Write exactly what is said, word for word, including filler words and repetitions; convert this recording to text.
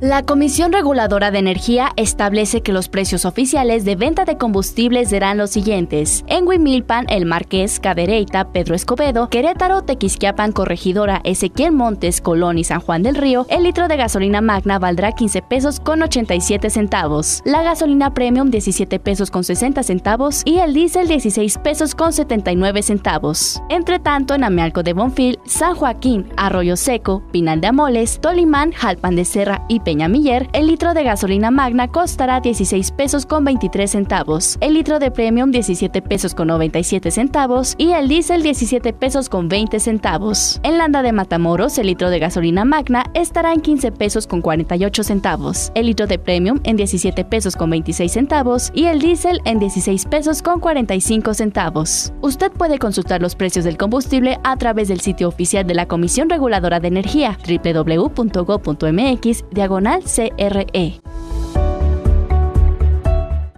La Comisión Reguladora de Energía establece que los precios oficiales de venta de combustibles serán los siguientes. En Huimilpan, El Marqués, Cadereyta, Pedro Escobedo, Querétaro, Tequisquiapan, Corregidora, Ezequiel Montes, Colón y San Juan del Río, el litro de gasolina magna valdrá quince pesos con ochenta y siete centavos, la gasolina premium diecisiete pesos con sesenta centavos y el diésel dieciséis pesos con setenta y nueve centavos. Entre tanto, en Amealco de Bonfil, San Joaquín, Arroyo Seco, Pinal de Amoles, Tolimán, Jalpan de Serra y Peñamiller, el litro de gasolina magna costará dieciséis pesos con veintitrés centavos, el litro de premium diecisiete pesos con noventa y siete centavos y el diésel diecisiete pesos con veinte centavos. En Landa de Matamoros, el litro de gasolina magna estará en quince pesos con cuarenta y ocho centavos, el litro de premium en diecisiete pesos con veintiséis centavos y el diésel en dieciséis pesos con cuarenta y cinco centavos. Usted puede consultar los precios del combustible a través del sitio oficial de la Comisión Reguladora de Energía, doble u doble u doble u punto gob punto m x diagonal C R E.